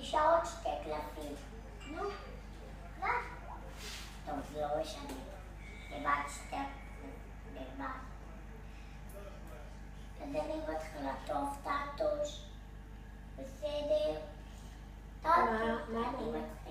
נשאר עוד שתי קלפים. נו, כבר. טוב, זה לא משנה. לבד שתי לבד. אז אני מתחילה. טוב, טעתוש. בסדר. טוב, אני מתחילה.